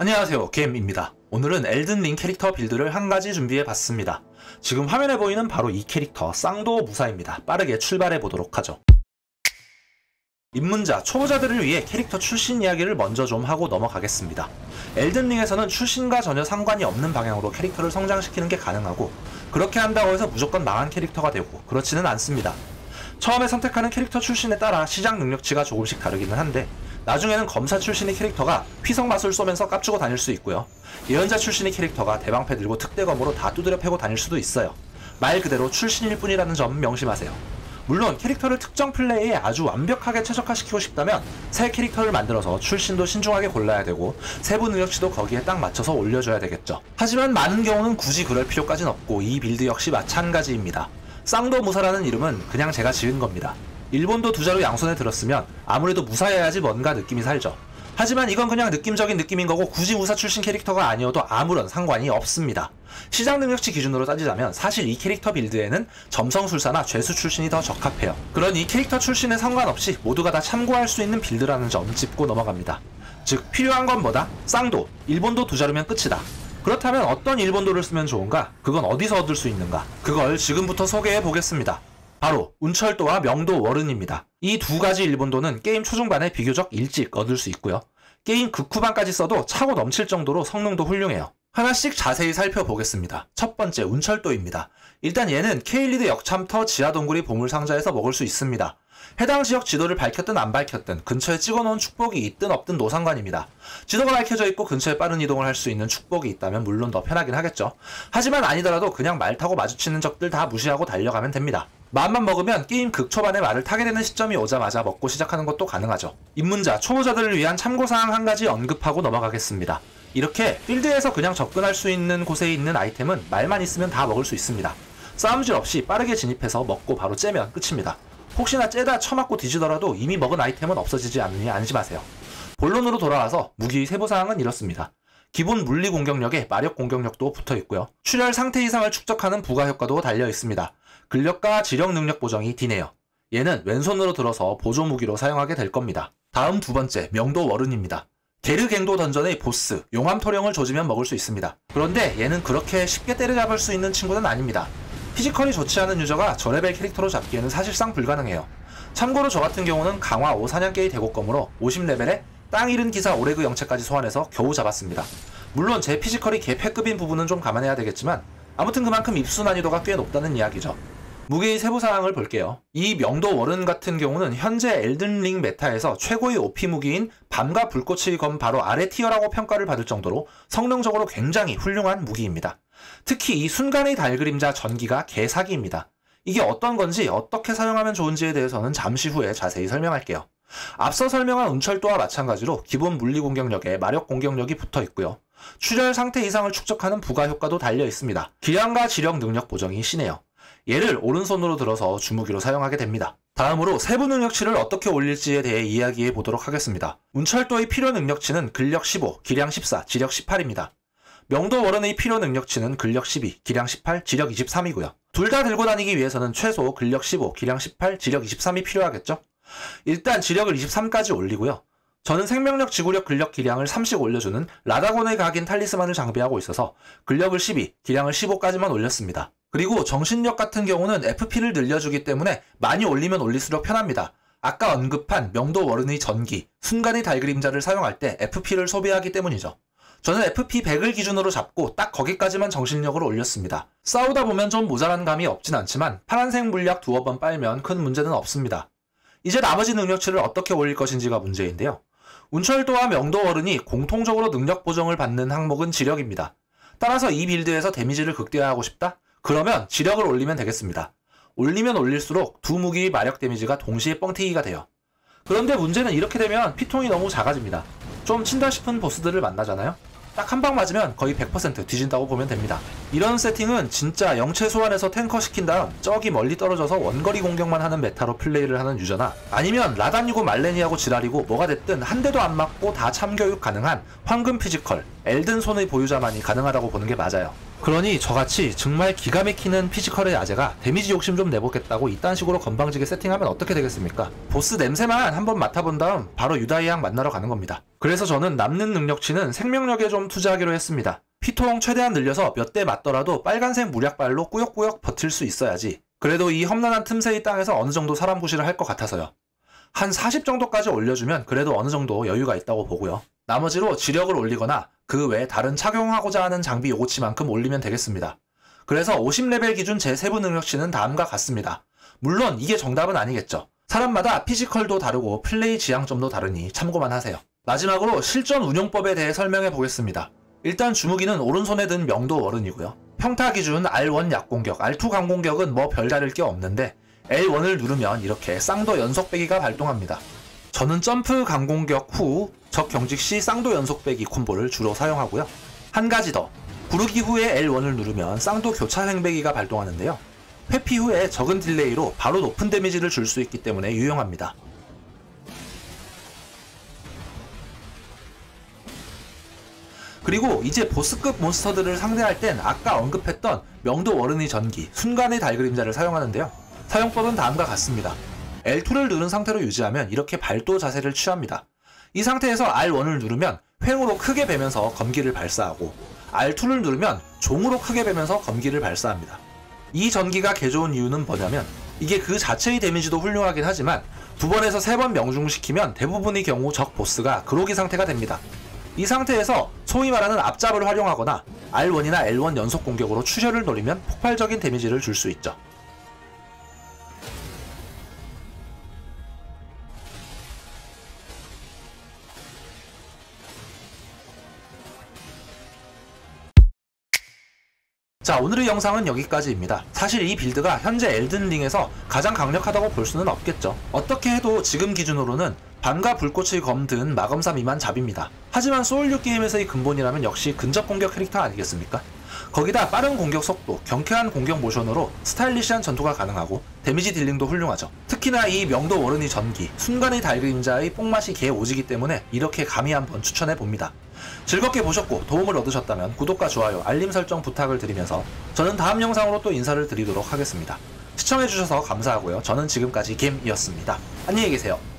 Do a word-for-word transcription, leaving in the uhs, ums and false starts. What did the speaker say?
안녕하세요, 겜입니다. 오늘은 엘든링 캐릭터 빌드를 한 가지 준비해봤습니다. 지금 화면에 보이는 바로 이 캐릭터 쌍도 무사입니다. 빠르게 출발해보도록 하죠. 입문자, 초보자들을 위해 캐릭터 출신 이야기를 먼저 좀 하고 넘어가겠습니다. 엘든링에서는 출신과 전혀 상관이 없는 방향으로 캐릭터를 성장시키는 게 가능하고, 그렇게 한다고 해서 무조건 망한 캐릭터가 되고 그렇지는 않습니다. 처음에 선택하는 캐릭터 출신에 따라 시작 능력치가 조금씩 다르기는 한데, 나중에는 검사 출신의 캐릭터가 휘성 마술 쏘면서 깝주고 다닐 수 있고요. 예언자 출신의 캐릭터가 대방패 들고 특대검으로 다 두드려 패고 다닐 수도 있어요. 말 그대로 출신일 뿐이라는 점 명심하세요. 물론 캐릭터를 특정 플레이에 아주 완벽하게 최적화시키고 싶다면 새 캐릭터를 만들어서 출신도 신중하게 골라야 되고 세부 능력치도 거기에 딱 맞춰서 올려줘야 되겠죠. 하지만 많은 경우는 굳이 그럴 필요까진 없고 이 빌드 역시 마찬가지입니다. 쌍도 무사라는 이름은 그냥 제가 지은 겁니다. 일본도 두 자루 양손에 들었으면 아무래도 무사여야지 뭔가 느낌이 살죠. 하지만 이건 그냥 느낌적인 느낌인 거고 굳이 무사 출신 캐릭터가 아니어도 아무런 상관이 없습니다. 시작 능력치 기준으로 따지자면 사실 이 캐릭터 빌드에는 점성술사나 죄수 출신이 더 적합해요. 그러니 캐릭터 출신에 상관없이 모두가 다 참고할 수 있는 빌드라는 점 짚고 넘어갑니다. 즉 필요한 건 뭐다? 쌍도, 일본도 두 자루면 끝이다. 그렇다면 어떤 일본도를 쓰면 좋은가? 그건 어디서 얻을 수 있는가? 그걸 지금부터 소개해 보겠습니다. 바로 운철도와 명도 월은입니다. 이 두 가지 일본도는 게임 초중반에 비교적 일찍 얻을 수 있고요. 게임 극후반까지 써도 차고 넘칠 정도로 성능도 훌륭해요. 하나씩 자세히 살펴보겠습니다. 첫 번째 운철도입니다. 일단 얘는 K리드 역참터 지하동굴이 보물상자에서 먹을 수 있습니다. 해당 지역 지도를 밝혔든 안 밝혔든 근처에 찍어놓은 축복이 있든 없든 노상관입니다. 지도가 밝혀져 있고 근처에 빠른 이동을 할 수 있는 축복이 있다면 물론 더 편하긴 하겠죠. 하지만 아니더라도 그냥 말 타고 마주치는 적들 다 무시하고 달려가면 됩니다. 마음만 먹으면 게임 극초반에 말을 타게 되는 시점이 오자마자 먹고 시작하는 것도 가능하죠. 입문자, 초보자들을 위한 참고사항 한 가지 언급하고 넘어가겠습니다. 이렇게 필드에서 그냥 접근할 수 있는 곳에 있는 아이템은 말만 있으면 다 먹을 수 있습니다. 싸움질 없이 빠르게 진입해서 먹고 바로 째면 끝입니다. 혹시나 째다 쳐맞고 뒤지더라도 이미 먹은 아이템은 없어지지 않으니 안심하세요. 본론으로 돌아와서 무기 세부사항은 이렇습니다. 기본 물리 공격력에 마력 공격력도 붙어있고요. 출혈 상태 이상을 축적하는 부가 효과도 달려있습니다. 근력과 지력 능력 보정이 D네요. 얘는 왼손으로 들어서 보조 무기로 사용하게 될 겁니다. 다음 두 번째, 명도 월은입니다. 게르갱도 던전의 보스, 용암 토령을 조지면 먹을 수 있습니다. 그런데 얘는 그렇게 쉽게 때려잡을 수 있는 친구는 아닙니다. 피지컬이 좋지 않은 유저가 저레벨 캐릭터로 잡기에는 사실상 불가능해요. 참고로 저 같은 경우는 강화 오 사냥개의 대곡검으로 오십 레벨에 땅 잃은 기사 오레그 영체까지 소환해서 겨우 잡았습니다. 물론 제 피지컬이 개패급인 부분은 좀 감안해야 되겠지만 아무튼 그만큼 입수 난이도가 꽤 높다는 이야기죠. 무기의 세부사항을 볼게요. 이 명도 월은 같은 경우는 현재 엘든링 메타에서 최고의 오피 무기인 밤과 불꽃의 검 바로 아래 티어라고 평가를 받을 정도로 성능적으로 굉장히 훌륭한 무기입니다. 특히 이 순간의 달그림자 전기가 개사기입니다. 이게 어떤 건지 어떻게 사용하면 좋은지에 대해서는 잠시 후에 자세히 설명할게요. 앞서 설명한 운철도와 마찬가지로 기본 물리 공격력에 마력 공격력이 붙어 있고요. 출혈 상태 이상을 축적하는 부가 효과도 달려 있습니다. 기량과 지력 능력 보정이 C네요. 얘를 오른손으로 들어서 주무기로 사용하게 됩니다. 다음으로 세부 능력치를 어떻게 올릴지에 대해 이야기해 보도록 하겠습니다. 운철도의 필요 능력치는 근력 십오, 기량 십사, 지력 십팔입니다. 명도 월은의 필요 능력치는 근력 십이, 기량 십팔, 지력 이십삼이고요. 둘 다 들고 다니기 위해서는 최소 근력 십오, 기량 십팔, 지력 이십삼이 필요하겠죠? 일단 지력을 이십삼까지 올리고요. 저는 생명력, 지구력, 근력, 기량을 삼씩 올려주는 라다곤의 각인 탈리스만을 장비하고 있어서 근력을 십이, 기량을 십오까지만 올렸습니다. 그리고 정신력 같은 경우는 에프피를 늘려주기 때문에 많이 올리면 올릴수록 편합니다. 아까 언급한 명도 월은의 전기, 순간의 달그림자를 사용할 때 에프피를 소비하기 때문이죠. 저는 에프피 백을 기준으로 잡고 딱 거기까지만 정신력을 올렸습니다. 싸우다 보면 좀 모자란 감이 없진 않지만 파란색 물약 두어 번 빨면 큰 문제는 없습니다. 이제 나머지 능력치를 어떻게 올릴 것인지가 문제인데요. 운철도와 명도 월은이 공통적으로 능력 보정을 받는 항목은 지력입니다. 따라서 이 빌드에서 데미지를 극대화하고 싶다? 그러면 지력을 올리면 되겠습니다. 올리면 올릴수록 두 무기의 마력 데미지가 동시에 뻥튀기가 돼요. 그런데 문제는 이렇게 되면 피통이 너무 작아집니다. 좀 친다 싶은 보스들을 만나잖아요? 딱 한 방 맞으면 거의 백 퍼센트 뒤진다고 보면 됩니다. 이런 세팅은 진짜 영체 소환해서 탱커 시킨 다음 저기 멀리 떨어져서 원거리 공격만 하는 메타로 플레이를 하는 유저나 아니면 라단이고 말레니하고 지랄이고 뭐가 됐든 한 대도 안 맞고 다 참교육 가능한 황금 피지컬, 엘든 손의 보유자만이 가능하다고 보는 게 맞아요. 그러니 저같이 정말 기가 막히는 피지컬의 아재가 데미지 욕심 좀 내보겠다고 이딴 식으로 건방지게 세팅하면 어떻게 되겠습니까? 보스 냄새만 한번 맡아본 다음 바로 유다이 양 만나러 가는 겁니다. 그래서 저는 남는 능력치는 생명력에 좀 투자하기로 했습니다. 피통 최대한 늘려서 몇 대 맞더라도 빨간색 무략발로 꾸역꾸역 버틸 수 있어야지. 그래도 이 험난한 틈새의 땅에서 어느 정도 사람 구실을 할 것 같아서요. 한 사십 정도까지 올려주면 그래도 어느 정도 여유가 있다고 보고요. 나머지로 지력을 올리거나 그 외 다른 착용하고자 하는 장비 요구치만큼 올리면 되겠습니다. 그래서 오십 레벨 기준 제 세부 능력치는 다음과 같습니다. 물론 이게 정답은 아니겠죠. 사람마다 피지컬도 다르고 플레이 지향점도 다르니 참고만 하세요. 마지막으로 실전 운용법에 대해 설명해 보겠습니다. 일단 주무기는 오른손에 든 명도 월은이고요. 평타 기준 알 원 약공격, 알 투 강공격은 뭐 별다를 게 없는데 엘 원을 누르면 이렇게 쌍도 연속배기가 발동합니다. 저는 점프 강공격 후 적 경직 시 쌍도 연속배기 콤보를 주로 사용하고요. 한 가지 더, 구르기 후에 엘 원을 누르면 쌍도 교차 횡배기가 발동하는데요. 회피 후에 적은 딜레이로 바로 높은 데미지를 줄 수 있기 때문에 유용합니다. 그리고 이제 보스급 몬스터들을 상대할 땐 아까 언급했던 명도 월은의 전기, 순간의 달그림자를 사용하는데요. 사용법은 다음과 같습니다. 엘 투를 누른 상태로 유지하면 이렇게 발도 자세를 취합니다. 이 상태에서 알 원을 누르면 횡으로 크게 베면서 검기를 발사하고 알 투를 누르면 종으로 크게 베면서 검기를 발사합니다. 이 전기가 개 좋은 이유는 뭐냐면 이게 그 자체의 데미지도 훌륭하긴 하지만 두 번에서 세 번 명중시키면 대부분의 경우 적 보스가 그로기 상태가 됩니다. 이 상태에서 소위 말하는 앞잡을 활용하거나 알 원이나 엘 원 연속 공격으로 추혈을 노리면 폭발적인 데미지를 줄 수 있죠. 자, 오늘의 영상은 여기까지입니다. 사실 이 빌드가 현재 엘든링에서 가장 강력하다고 볼 수는 없겠죠. 어떻게 해도 지금 기준으로는 밤과 불꽃의 검 든 마검사 미만 잡입니다. 하지만 소울류 게임에서의 근본이라면 역시 근접 공격 캐릭터 아니겠습니까? 거기다 빠른 공격 속도, 경쾌한 공격 모션으로 스타일리시한 전투가 가능하고 데미지 딜링도 훌륭하죠. 특히나 이 명도 월은의 전기, 순간의 달그림자의 뽕맛이 개 오지기 때문에 이렇게 감히 한번 추천해봅니다. 즐겁게 보셨고 도움을 얻으셨다면 구독과 좋아요, 알림 설정 부탁을 드리면서 저는 다음 영상으로 또 인사를 드리도록 하겠습니다. 시청해주셔서 감사하고요. 저는 지금까지 김이었습니다. 안녕히 계세요.